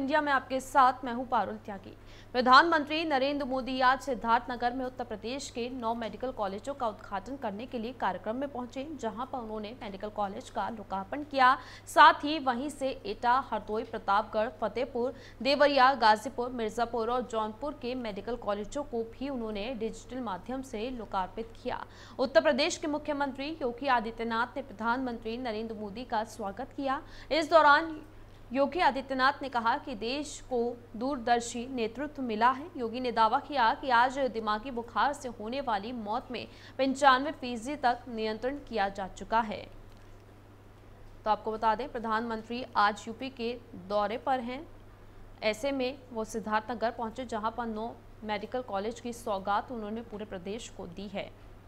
India में आपके साथ मैं हूं पारुल त्यागी। प्रधानमंत्री नरेंद्र मोदी आज सिद्धार्थनगर में उत्तर प्रदेश के 9 मेडिकल कॉलेजों का उद्घाटन करने के लिए कार्यक्रम में पहुंचे, जहां पर उन्होंने मेडिकल कॉलेज का लोकार्पण किया। साथ ही वहीं से एटा, हरदोई, प्रतापगढ़, फतेहपुर, देवरिया, गाजीपुर, मिर्जापुर और जौनपुर के मेडिकल कॉलेजों को भी उन्होंने डिजिटल माध्यम से लोकार्पित किया। उत्तर प्रदेश के मुख्यमंत्री योगी आदित्यनाथ ने प्रधानमंत्री नरेंद्र मोदी का स्वागत किया। इस दौरान योगी आदित्यनाथ ने कहा कि देश को दूरदर्शी नेतृत्व मिला है। योगी ने दावा किया कि आज दिमागी बुखार से होने वाली मौत में 95% तक नियंत्रण किया जा चुका है। तो आपको बता दें, प्रधानमंत्री आज यूपी के दौरे पर हैं। ऐसे में वो सिद्धार्थनगर पहुंचे, जहां पर 9 मेडिकल कॉलेज की सौगात उन्होंने पूरे प्रदेश को दी है।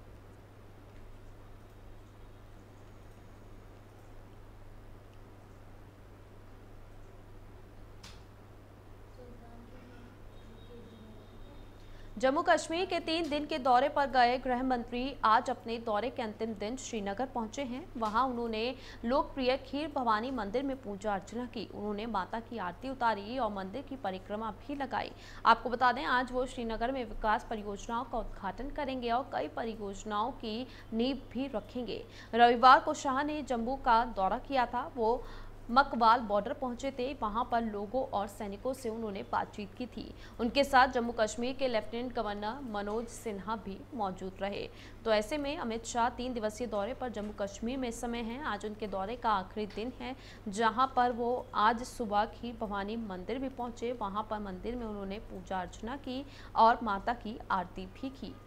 जम्मू कश्मीर के 3 दिन के दौरे पर गए गृह मंत्री आज अपने दौरे के अंतिम दिन श्रीनगर पहुंचे हैं। वहां उन्होंने लोकप्रिय खीर भवानी मंदिर में पूजा अर्चना की। उन्होंने माता की आरती उतारी और मंदिर की परिक्रमा भी लगाई। आपको बता दें, आज वो श्रीनगर में विकास परियोजनाओं का उद्घाटन करेंगे और कई परियोजनाओं की नींव भी रखेंगे। रविवार को शाह ने जम्मू का दौरा किया था। वो मकवाल बॉर्डर पहुंचे थे। वहां पर लोगों और सैनिकों से उन्होंने बातचीत की थी। उनके साथ जम्मू कश्मीर के लेफ्टिनेंट गवर्नर मनोज सिन्हा भी मौजूद रहे। तो ऐसे में अमित शाह 3 दिवसीय दौरे पर जम्मू कश्मीर में इस समय हैं। आज उनके दौरे का आखिरी दिन है, जहां पर वो आज सुबह खीर भवानी मंदिर भी पहुंचे। वहां पर मंदिर में उन्होंने पूजा अर्चना की और माता की आरती भी की।